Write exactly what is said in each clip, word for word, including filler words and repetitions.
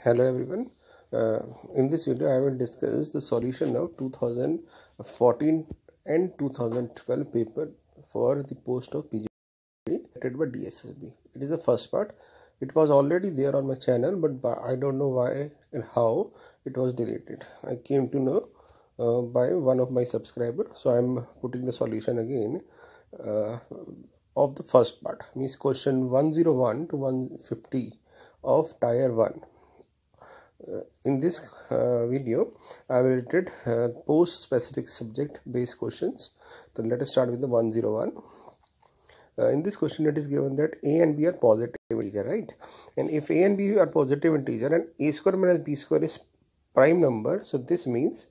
Hello everyone. Uh, in this video I will discuss the solution of two thousand fourteen and two thousand twelve paper for the post of P G D directed by D S S S B. It is the first part. It was already there on my channel, but by, I don't know why and how it was deleted. I came to know uh, by one of my subscribers, so I am putting the solution again uh, of the first part, means question one oh one to one fifty of tier one. Uh, in this uh, video I will read uh, post specific subject based questions. So let us start with the one oh one. Uh, in this question it is given that a and b are positive integer, right? And if a and b are positive integer and a square minus b square is prime number, so this means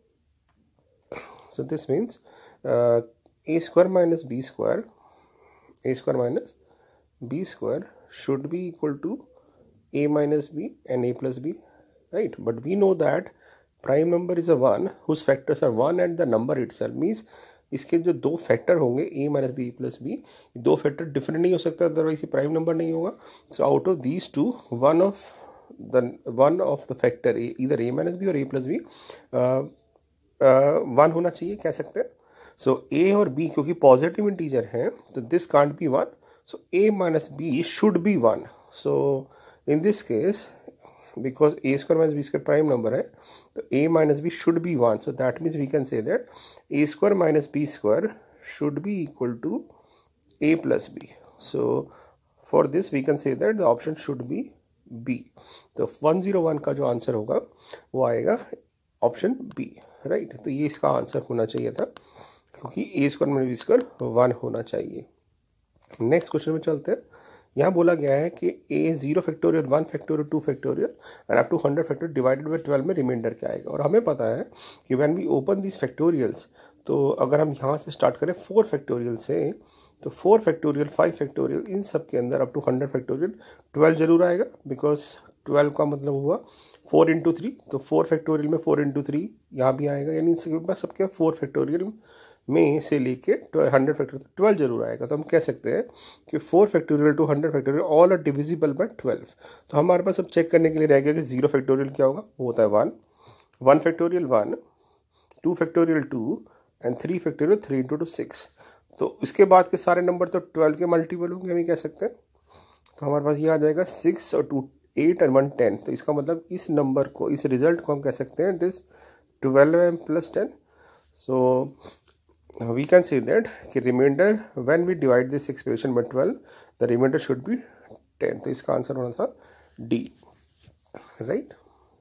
so this means uh, a square minus b square a square minus b square should be equal to a minus b and a plus b, right? But we know that prime number is a one whose factors are one and the number itself, means इसके जो दो factor होंगे a minus B plus B, दो factor different नहीं हो सकता, otherwise ये prime number नहीं होगा. So out of these two one of the one of the factor इधर a माइनस बी और a प्लस बी वन होना चाहिए, कह सकते हैं. सो so, a और b क्योंकि पॉजिटिव इंटीजर हैं तो this can't be one, so a minus b should be one. So in this case because a square minus b square prime number है तो a minus b should be one, so that means we can say that a square minus b square should be equal to a plus b. So for this we can say that the option should be b. तो one oh one का जो answer होगा वो आएगा option b, right? तो ये इसका answer होना चाहिए था क्योंकि a square minus b square one होना चाहिए. नेक्स्ट क्वेश्चन में चलते हैं. यहाँ बोला गया है कि a zero factorial one factorial two factorial and up to hundred factorial divided by twelve में रिमाइंडर क्या आएगा. और हमें पता है कि when we open this factorials, तो अगर हम यहाँ से स्टार्ट करें फोर फैक्टोरियल से, तो फोर फैक्टोरियल फाइव फैक्टोरियल इन सब के अंदर up to hundred factorial twelve जरूर आएगा, बिकॉज ट्वेल्व का मतलब हुआ फोर इंटू थ्री, तो फोर फैक्टोरियल में फोर इंटू थ्री यहाँ भी आएगा, यानी सबके फोर फैक्टोरियल में से लेके हंड्रेड फैक्टोरियल ट्वेल्व जरूर आएगा. तो हम कह सकते हैं कि four factorial to hundred factorial all are divisible by twelve. तो हमारे पास अब चेक करने के लिए रह गया कि जीरो फैक्टोरियल क्या होगा, वो होता है one, one factorial one, two factorial two and three factorial three into two six. तो इसके बाद के सारे नंबर तो ट्वेल्व के मल्टीपल होंगे, हम ये कह सकते हैं. तो हमारे पास ये आ जाएगा सिक्स और two eight and one ten. तो इसका मतलब इस नंबर को, इस रिजल्ट को हम कह सकते हैं it is twelve M plus ten. So we can say that कि remainder when we divide this expression by twelve, the remainder should be ten. तो इसका आंसर होना था D, right?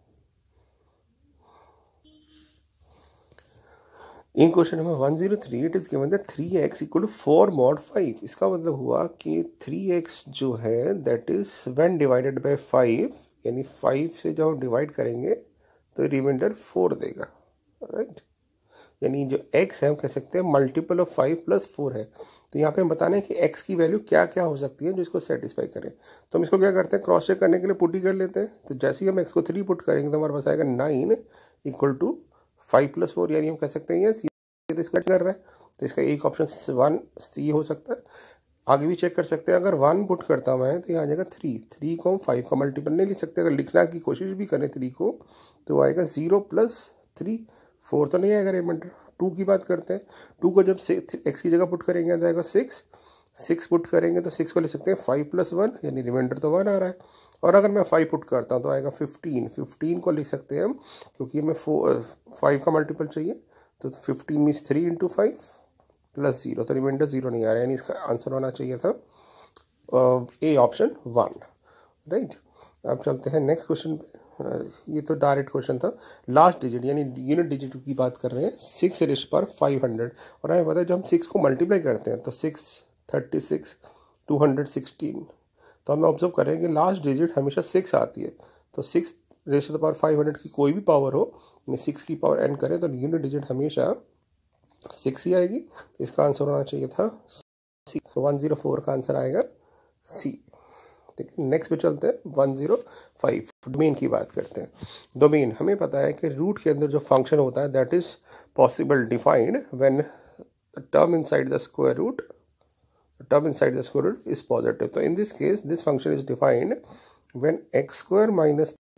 In question number one oh three it is given that three x equal to four mod five. इसका मतलब हुआ कि three x जो है that is when divided by five, यानी फाइव से जब हम डिवाइड करेंगे तो रिमाइंडर फोर देगा, राइट? यानी जो x है हम कह सकते हैं multiple of five plus four है. तो यहाँ पे हम बताना है कि x की वैल्यू क्या क्या हो सकती है जो इसको सेटिस्फाई करें. तो हम इसको क्या करते हैं, क्रॉस चेक करने के लिए पुट ही कर लेते हैं. तो जैसे ही हम x को थ्री पुट करेंगे तो हमारे पास आएगा nine equal to five plus four, यानी हम कह सकते हैं यस ये तो इसका कर रहा है. तो इसका एक ऑप्शन वन सी हो सकता है. आगे भी चेक कर सकते हैं, अगर वन पुट करता हूँ मैं तो यहाँ आ जाएगा थ्री. थ्री को हम फाइव का मल्टीपल नहीं लिख सकते, अगर लिखना की कोशिश भी करें थ्री को तो आएगा जीरो प्लस थ्री, फोर तो नहीं आएगा रिमाइंडर. टू की बात करते हैं, टू को जब एक्स की जगह पुट करेंगे तो आएगा सिक्स, सिक्स पुट करेंगे तो सिक्स को ले सकते हैं फाइव प्लस वन, यानी रिमाइंडर तो वन आ रहा है. और अगर मैं फाइव पुट करता हूँ तो आएगा फिफ्टीन, फिफ्टीन को लिख सकते हैं हम क्योंकि हमें फोर फाइव का मल्टीपल चाहिए. तो fifteen means three into five plus zero, तो रिमाइंडर जीरो नहीं आ रहा है, यानी इसका आंसर होना चाहिए था ए ऑप्शन वन, राइट? अब चलते हैं नेक्स्ट क्वेश्चन पे. ये तो डायरेक्ट क्वेश्चन था. लास्ट डिजिट यानी यूनिट डिजिट की बात कर रहे हैं, सिक्स रेश पर फाइव हंड्रेड. और हमें पता है जब हम सिक्स को मल्टीप्लाई करते हैं तो six thirty six two hundred sixteen, तो हमें ऑब्जर्व करें कि लास्ट डिजिट हमेशा सिक्स आती है. तो six raise to the power five hundred की कोई भी पावर हो, सिक्स की पावर एन करें तो यूनिट डिजिट हमेशा सिक्स ही आएगी. तो इसका आंसर होना चाहिए था सी. वन जीरो फोर का आंसर आएगा सी. नेक्स्ट पे चलते हैं वन जीरो फाइव. डोमेन की बात करते हैं. डोमेन हमें पता है कि रूट के अंदर जो फंक्शन होता है that is possible defined when term inside the square root term inside the square root is positive. तो in this case this function is defined when X square minus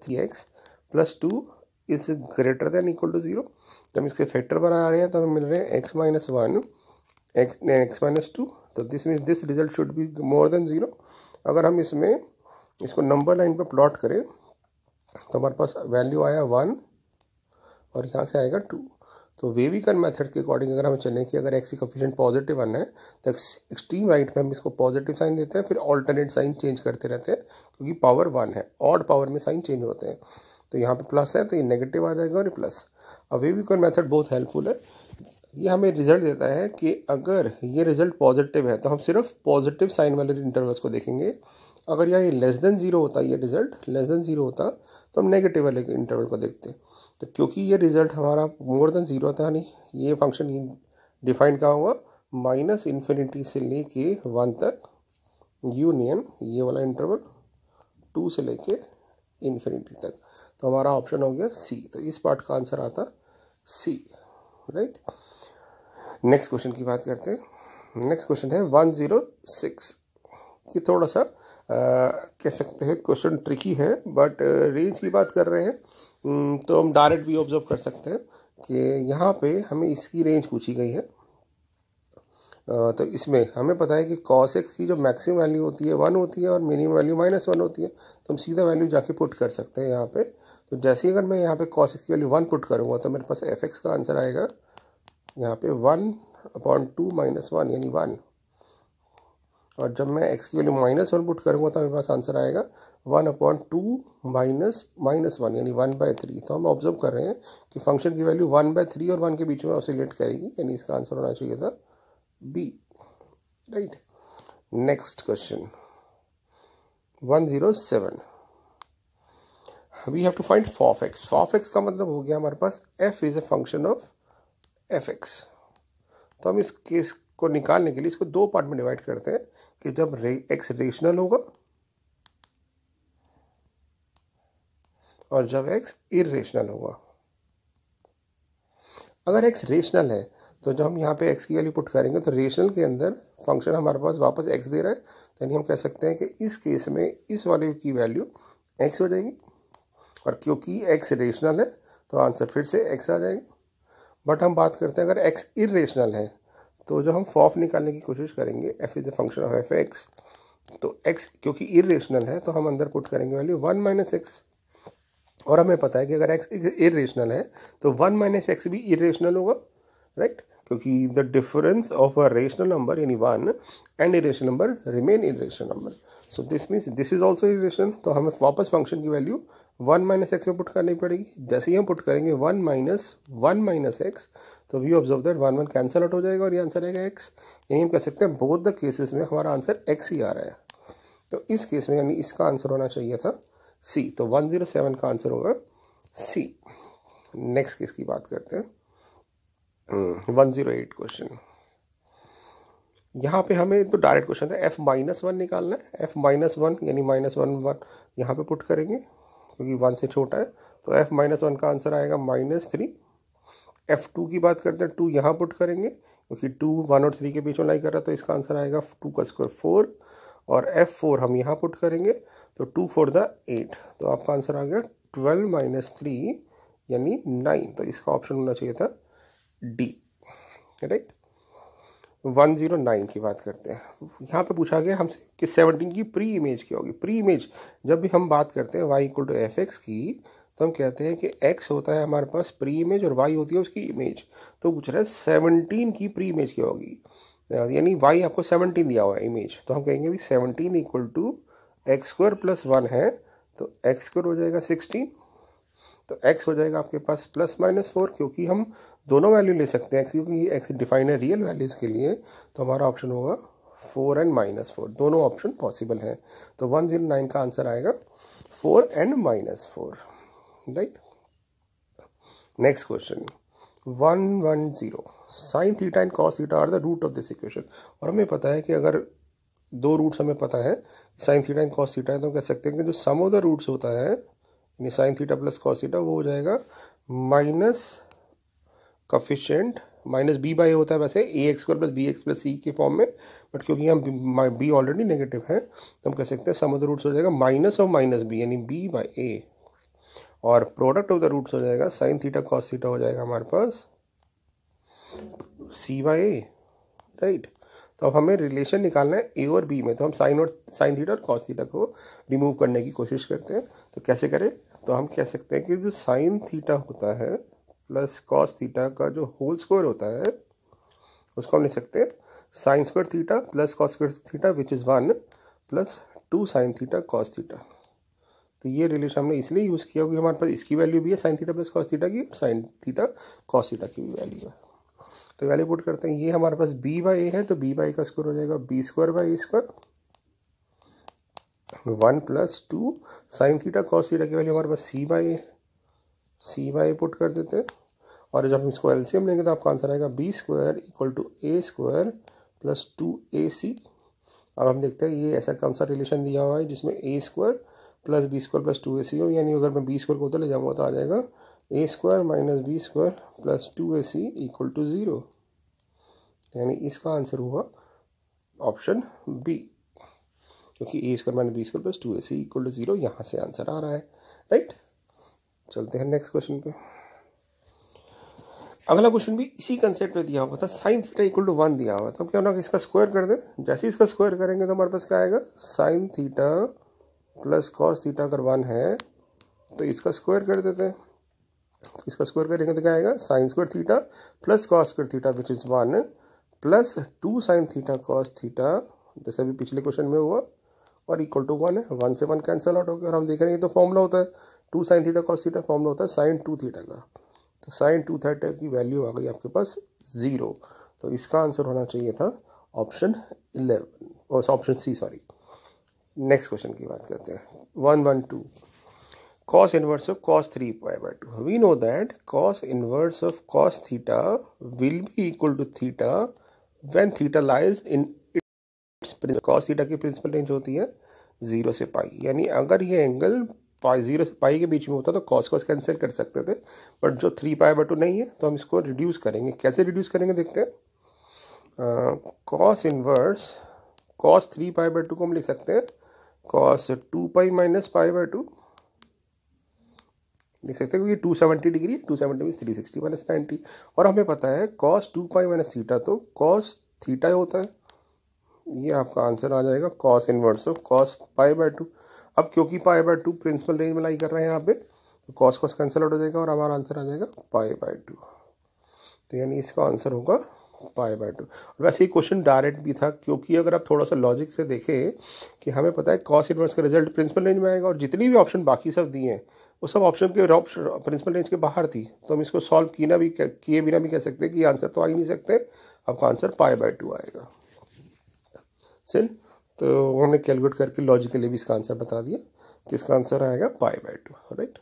three X plus two is greater than equal to zero. जब इसके factor बना रहे हैं तो हमें मिल रहे हैं X minus one X X minus two, तो this means this result should be more than zero. अगर हम इसमें इसको नंबर लाइन पर प्लॉट करें तो हमारे पास वैल्यू आया वन और यहाँ से आएगा टू। तो वेविकन मेथड के अकॉर्डिंग अगर हम चलें कि अगर एक्स की कोफिशिएंट पॉजिटिव वन है तो एक्सट्रीम राइट में हम इसको पॉजिटिव साइन देते हैं, फिर ऑल्टरनेट साइन चेंज करते रहते हैं क्योंकि पावर वन है, ऑड पावर में साइन चेंज होते हैं। तो यहाँ पे प्लस है तो ये नेगेटिव आ जाएगा और ये प्लस। अब वेविकन मेथड बहुत हेल्पफुल है, ये हमें रिजल्ट देता है कि अगर ये रिजल्ट पॉजिटिव है तो हम सिर्फ पॉजिटिव साइन वाले इंटरवल्स को देखेंगे। अगर यहाँ ये लेस देन जीरो होता, ये रिजल्ट लेस देन जीरो होता तो हम नेगेटिव वाले इंटरवल को देखते। तो क्योंकि ये रिजल्ट हमारा मोर देन जीरो था, नहीं ये फंक्शन डिफाइन कहाँ हुआ, माइनस इन्फिनिटी से लेके वन तक यूनियन ये वाला इंटरवल टू से लेके इन्फिनिटी तक। तो हमारा ऑप्शन हो गया सी। तो इस पार्ट का आंसर आता सी, राइट। नेक्स्ट क्वेश्चन की बात करते हैं। नेक्स्ट क्वेश्चन है वन ज़ीरो सिक्स कि थोड़ा सा आ, कह सकते हैं क्वेश्चन ट्रिकी है, बट रेंज की बात कर रहे हैं तो हम डायरेक्ट भी ऑब्जर्व कर सकते हैं कि यहाँ पे हमें इसकी रेंज पूछी गई है। आ, तो इसमें हमें पता है कि cos x की जो मैक्सिमम वैल्यू होती है वन होती है और मिनिमम वैल्यू माइनस वन होती है, तो हम सीधा वैल्यू जाके पुट कर सकते हैं यहाँ पे। तो जैसे ही अगर मैं यहाँ पे cos x की वैल्यू वन पुट करूँगा तो मेरे पास एफ एक्स का आंसर आएगा यहाँ पे one upon two minus one यानी वन, और जब मैं x की वैल्यू माइनस वन पुट करूँगा तो मेरे पास आंसर आएगा one upon two minus minus one यानी वन बाई थ्री। तो हम ऑब्जर्व कर रहे हैं कि फंक्शन की वैल्यू वन बाई थ्री और वन के बीच में ऑसिलेट करेगी, यानी इसका आंसर होना चाहिए था B, right. Next question one zero seven, we have to find fof X. Fof X का मतलब हो गया हमारे पास f is a function of F X. तो हम इस केस को निकालने के लिए इसको दो पार्ट में डिवाइड करते हैं कि जब रे, x रेशनल होगा और जब x इरेशनल होगा। अगर x रेशनल है तो जब हम यहाँ पे x की वैल्यू पुट करेंगे तो रेशनल के अंदर फंक्शन हमारे पास वापस x दे रहा है, तो यानी हम कह सकते हैं कि इस केस में इस वाले की वैल्यू x हो जाएगी, और क्योंकि x रेशनल है तो आंसर फिर से x आ जाएगा। बट हम बात करते हैं अगर x इरेशनल है तो जो हम फॉफ निकालने की कोशिश करेंगे f is a function of F X, तो x क्योंकि इरेशनल है तो हम अंदर पुट करेंगे वैल्यू वन माइनस एक्स, और हमें पता है कि अगर x इरेशनल है तो वन माइनस एक्स भी इरेशनल होगा, राइट, क्योंकि the difference of a rational number यानी one and irrational number remain irrational number, so this means this is also irrational. तो हमें वापस फंक्शन की वैल्यू वन माइनस एक्स में पुट करनी पड़ेगी। जैसे ही हम पुट करेंगे one minus one minus X तो we observe that one one cancel out हो जाएगा और ये आंसर आएगा एक्स, यानी हम कह सकते हैं बोथ द केसेस में हमारा आंसर एक्स ही आ रहा है। तो इस केस में यानी इसका आंसर होना चाहिए था सी, तो वन ज़ीरो सेवन का आंसर होगा सी। नेक्स्ट केस की बात करते हैं वन ज़ीरो एट क्वेश्चन। यहाँ पे हमें तो डायरेक्ट क्वेश्चन था एफ माइनस वन निकालना है। एफ माइनस वन यानी माइनस वन वन यहाँ पे पुट करेंगे क्योंकि वन से छोटा है, तो एफ माइनस वन का आंसर आएगा माइनस थ्री। एफ टू की बात करते हैं, टू यहाँ पुट करेंगे क्योंकि टू वन और थ्री के बीच में लाई कर रहा है, तो इसका आंसर आएगा टू का स्क्वायर फोर, और एफ फोर हम यहाँ पुट करेंगे तो टू फोर द एट, तो आपका आंसर आ गया ट्वेल्व माइनस थ्री यानी नाइन। तो इसका ऑप्शन होना चाहिए था D, right. One zero nine की बात करते हैं। यहाँ पे पूछा गया हमसे कि सेवनटीन की प्री इमेज क्या होगी। प्री इमेज जब भी हम बात करते हैं y equal to F X की, तो हम कहते हैं कि x होता है हमारे पास प्री इमेज और y होती है उसकी इमेज। तो पूछ रहा है सेवनटीन की प्री इमेज क्या होगी, यानी y आपको सेवनटीन दिया हुआ है इमेज, तो हम कहेंगे भी seventeen equal to X square plus one है, तो एक्स स्क्वायर हो जाएगा सिक्सटीन, तो x हो जाएगा आपके पास प्लस माइनस फोर, क्योंकि हम दोनों वैल्यू ले सकते हैं x, क्योंकि x डिफाइन है रियल वैल्यूज़ के लिए, तो हमारा ऑप्शन होगा फोर एंड माइनस फोर, दोनों ऑप्शन पॉसिबल हैं। तो वन ज़ीरो नाइन का आंसर आएगा four and minus four, right. Next question one one zero, sine theta and cos theta are the root of this equation. और हमें पता है कि अगर दो रूट्स हमें पता है sine theta and cos theta है, तो हम कह सकते हैं कि जो सम ऑफ द रूट्स होता है यानी sine theta plus cos theta वो हो जाएगा minus coefficient minus B by होता है वैसे A X square plus B X plus C के फॉर्म में, बट क्योंकि हम बी ऑलरेडी नेगेटिव है तो हम कह सकते हैं सम ऑफ द रूट्स हो जाएगा माइनस ऑफ माइनस बी यानी बी बाई ए, और प्रोडक्ट ऑफ द रूट्स हो जाएगा साइन थीटा कॉस थीटा हो जाएगा हमारे पास सी बाई ए, राइट। तो अब हमें रिलेशन निकालना है ए और बी में, तो हम साइन और साइन थीटा और कॉस थीटा को रिमूव करने की कोशिश करते हैं। तो कैसे करें? तो हम कह सकते हैं कि जो साइन थीटा होता है प्लस कॉस थीटा का जो होल स्क्वायर होता है उसको हम लिख सकते हैं sine square theta plus cos square theta which is one plus two sine theta cos theta. तो ये रिलेशन हमने इसलिए यूज़ किया क्योंकि हमारे पास इसकी वैल्यू भी है sine theta plus cos theta की, साइन थीटा कॉस थीटा की भी वैल्यू है। तो वैल्यू पुट करते हैं, ये हमारे पास b बाई ए है तो b बाई का स्क्वायर हो जाएगा B square by A square one plus two sine theta cos theta की वैल्यू हमारे पास c बाई ए है, c बाई पुट कर देते हैं और जब हम इसको एलसीएम लेंगे तो आपका आंसर आएगा B square equal to A square plus two A C. अब हम देखते हैं ये ऐसा कौन सा रिलेशन दिया हुआ है जिसमें A square plus B square plus two A C हो, यानी अगर मैं बी स्क्वायर को उधर ले जाऊँगा तो आ जाएगा A square minus B square plus two A C equal to zero, यानी इसका आंसर हुआ ऑप्शन बी, क्योंकि A square minus B square plus two A C equal to zero यहाँ से आंसर आ रहा है, राइट। चलते हैं नेक्स्ट क्वेश्चन पे। अगला क्वेश्चन भी इसी कंसेप्ट पे दिया हुआ था, sine theta equal to one दिया हुआ था। तो क्या होना कि इसका स्क्वायर कर दें, जैसे इसका स्क्वायर करेंगे तो हमारे पास क्या आएगा sine theta plus cos theta अगर वन है तो इसका स्क्वायर कर देते हैं। तो इसका स्क्वायर करेंगे तो क्या आएगा sine square theta plus cos square theta which is one plus two sine theta cos theta जैसे अभी पिछले क्वेश्चन में हुआ और इक्वल टू वन है, वन से वन कैंसिल आउट हो गया और हम देख रहे हैं तो फॉर्मूला होता है two sine theta cos theta, formula होता है साइन टू थीटा का। तो साइन टू थीटा की वैल्यू आ गई आपके पास ज़ीरो, तो इसका आंसर होना चाहिए था ऑप्शन इलेवन और option C, sorry. Next question की बात करते हैं, one one two cos inverse of cos three pi by two. We know that cos inverse of cos theta will be equal to theta when theta lies in its principal. cos theta की principal range होती है zero से पाई, यानी अगर ये angle pi zero से पाई के बीच में होता तो cos cos कैंसिल कर सकते थे, बट जो थ्री पाई बाई टू नहीं है तो हम इसको रिड्यूस करेंगे। कैसे रिड्यूस करेंगे देखते हैं। cos inverse cos three pi by two को हम लिख सकते हैं cos two pi minus pi by two, देख सकते हैं क्योंकि two seventy degree, two seventy mean three sixty minus ninety, और हमें पता है cos two pi minus theta तो cos थीटा होता है, ये आपका आंसर आ जाएगा cos inverse of cos pi by two. अब क्योंकि pi by two principal range में लाई कर रहे हैं यहाँ पे तो cos cos कैंसिल आउट हो जाएगा और हमारा आंसर आ जाएगा पाई बाय टू, तो यानी इसका आंसर होगा पाई बाय टू। और वैसे ही क्वेश्चन डायरेक्ट भी था क्योंकि अगर आप थोड़ा सा लॉजिक से देखें कि हमें पता है cos इनवर्स का रिजल्ट प्रिंसिपल रेंज में आएगा और जितनी भी ऑप्शन बाकी सब दिए हैं वो सब ऑप्शन के प्रिंसिपल रेंज के बाहर थी, तो हम इसको सॉल्व किए भी किए बिना भी कह सकते हैं कि आंसर तो आ ही नहीं सकते, आपका आंसर पाई बाय टू आएगा सिल। तो उन्होंने कैलकुलेट करके लॉजिकली भी इसका आंसर बता दिया कि इसका आंसर आएगा pi by two, right.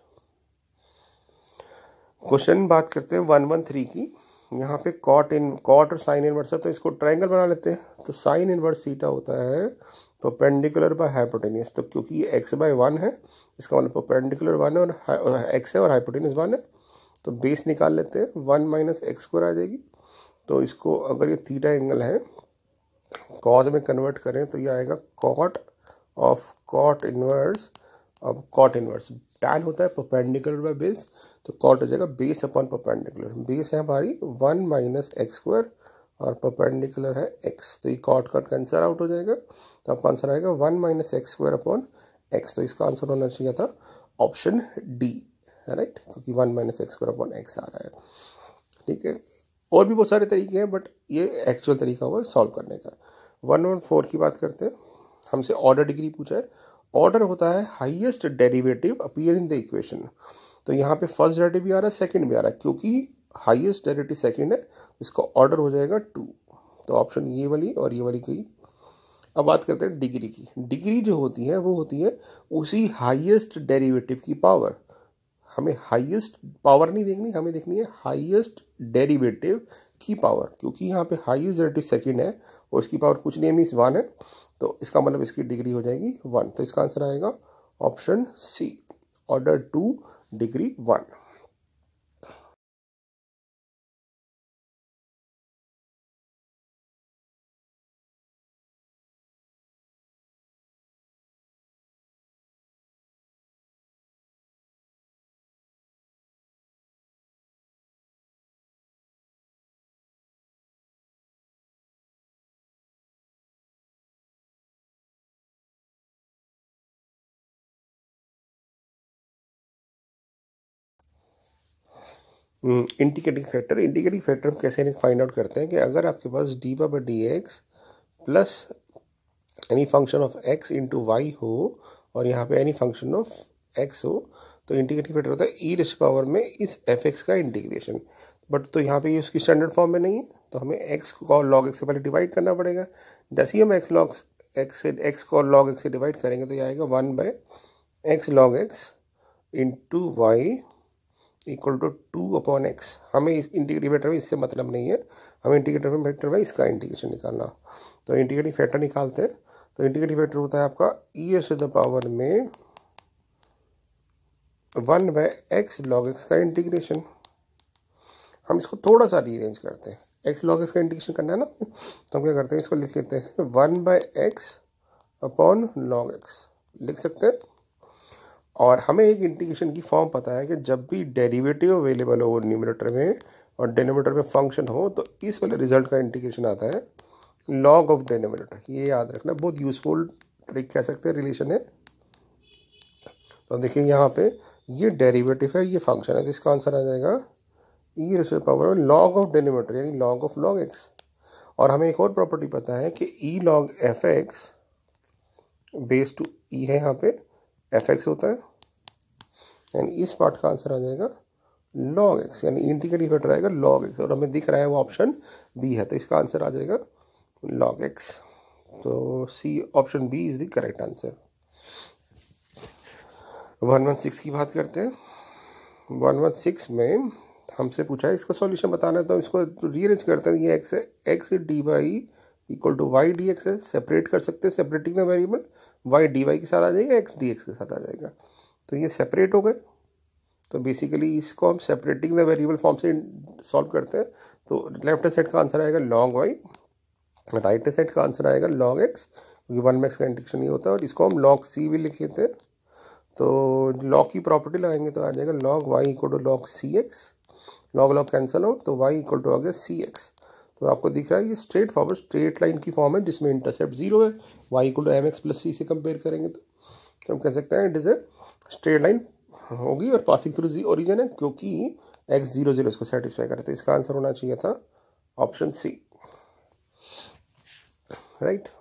Question बात करते हैं वन वन थ्री की। यहाँ पे कॉट इन कॉट और साइन इनवर्स है तो इसको ट्रायंगल बना लेते हैं। तो साइन इनवर्स थीटा होता है परपेंडिकुलर बाय हाइपोटेन्यूस, तो क्योंकि ये एक्स बाय वन है इसका मतलब परपेंडिकुलर वन है और एक्स है और हाइपोटेन्यूस वन है, तो बेस निकाल लेते हैं, वन माइनस एक्स स्क्वायर आ जाएगी। तो इसको अगर ये थीटा एंगल है कॉस में कन्वर्ट करें तो ये आएगा कॉट ऑफ कॉट इनवर्स। अब कॉट इनवर्स टैन होता है परपेंडिकुलर बाय बेस, तो कॉट हो जाएगा बेस अपॉन परपेंडिकुलर। बेस है हमारी वन माइनस एक्स स्क्वायर और परपेंडिकुलर है एक्स, तो ये कॉट कॉट कैंसल आउट हो जाएगा, तो आपका आंसर आएगा one minus x square upon x. तो इसका आंसर होना चाहिए था ऑप्शन डी, है राइट, क्योंकि one minus x square upon x आ रहा है, ठीक है। और भी बहुत सारे तरीके हैं बट ये एक्चुअल तरीका हुआ सॉल्व करने का। वन वन फोर की बात करते हैं, हमसे ऑर्डर डिग्री पूछा है। ऑर्डर होता है highest derivative appear in the equation, तो यहाँ पे फर्स्ट डेरिवेटिव भी आ रहा है सेकंड भी आ रहा है, क्योंकि हाईएस्ट डेरिवेटिव सेकंड है इसका ऑर्डर हो जाएगा टू, तो ऑप्शन ये वाली और ये वाली गई। अब बात करते हैं डिग्री की। डिग्री जो होती है वो होती है उसी हाईएस्ट डेरिवेटिव की पावर। हमें हाईएस्ट पावर नहीं देखनी, हमें देखनी है हाईएस्ट डेरिवेटिव की पावर, क्योंकि यहाँ पे हाईएस्ट डेरिवेटिव सेकंड है और इसकी पावर कुछ नहीं मीन्स वन है, तो इसका मतलब इसकी डिग्री हो जाएगी वन। तो इसका आंसर आएगा option C, order two degree one. Integrating factor integrating factor हम कैसे फाइंड आउट करते हैं कि अगर आपके पास d y by d x plus any function of x into y हो और यहाँ पे एनी फंक्शन ऑफ एक्स हो तो इंटीग्रेटिंग फैक्टर होता है ई रेज़ पावर में इस एफ एक्स का इंटीग्रेशन। बट तो यहाँ पे ये उसकी स्टैंडर्ड फॉर्म में नहीं है, तो हमें एक्स को लॉग एक्स से पहले डिवाइड करना पड़ेगा। जैसे ही हम एक्स लॉग एक्स से एक्स को लॉग एक्स से डिवाइड करेंगे तो ये आएगा one by x log x into y equal to two upon x. हमें इस इंटीग्रेटिव फैक्टर में इससे मतलब नहीं है, हमें इंटीग्रेटिव फैक्टर में इसका इंटीग्रेशन निकालना। तो इंटीग्रेटिव फैक्टर निकालते हैं तो इंटीग्रेटिव फैक्टर होता है आपका e s to the power में one by x log x का इंटीग्रेशन। हम इसको थोड़ा सा रीअरेंज करते हैं, एक्स लॉग एक्स का इंटीग्रेशन करना है ना, तो हम क्या करते हैं इसको लिख लेते हैं one by x upon log x लिख सकते हैं। और हमें एक इंटीग्रेशन की फॉर्म पता है कि जब भी डेरिवेटिव अवेलेबल हो न्यूमरेटर में और डिनोमिनेटर में फंक्शन हो तो इस वाले रिजल्ट का इंटीग्रेशन आता है लॉग ऑफ डिनोमिनेटर। ये याद रखना, बहुत यूजफुल ट्रिक कह सकते हैं, रिलेशन है। तो देखिए यहाँ पे ये डेरिवेटिव है, ये फंक्शन है, तो इसका आंसर आ जाएगा e raise to the power log of denominator यानी लॉग ऑफ लॉग एक्स। और हमें एक और प्रॉपर्टी पता है कि e log f x base to e है, यहाँ पे एफ एक्स होता है यानी इस पार्ट का आंसर आ जाएगा लॉग एक्स यानी इंटीग्रेटिव फैक्टर आएगा लॉग एक्स। और हमें दिख रहा है वो ऑप्शन बी है, तो इसका आंसर आ जाएगा लॉग एक्स। तो C option B is the correct answer. One one six की बात करते हैं। वन वन सिक्स में हमसे पूछा है इसका सॉल्यूशन बताना है, तो इसको रीअरेंज करते हैं। ये एक्स है, x d y equal to y d x है, सेपरेट कर सकते हैं, separating the variable y d y के साथ आ जाएगा, एक्स डी एक्स के साथ आ जाएगा। तो ये सेपरेट हो गए, तो बेसिकली इसको हम सेपरेटिंग द वेरिएबल फॉर्म से सॉल्व करते हैं। तो लेफ्ट साइड का आंसर आएगा लॉग वाई, राइट साइड का आंसर आएगा लॉग एक्स, क्योंकि वन में एक्स का इंटीग्रेशन नहीं होता है। और इसको हम लॉग सी भी लिख लेते हैं, तो लॉग की प्रॉपर्टी लगाएंगे तो आ जाएगा log y equal to log c x, log log cancel out, तो वाई इक्वल टू आ गया सी एक्स। तो आपको दिख रहा है ये स्ट्रेट फॉरवर्ड स्ट्रेट लाइन की फॉर्म है जिसमें इंटरसेप्ट जीरो है, y equal to m x plus c से कंपेयर करेंगे तो, तो हम कह सकते हैं it is a straight line होगी और पासिंग थ्रू जी ओरिजिन है, क्योंकि एक्स जीरो जीरो इसको सेटिस्फाई करे। तो इसका आंसर होना चाहिए था ऑप्शन सी, राइट।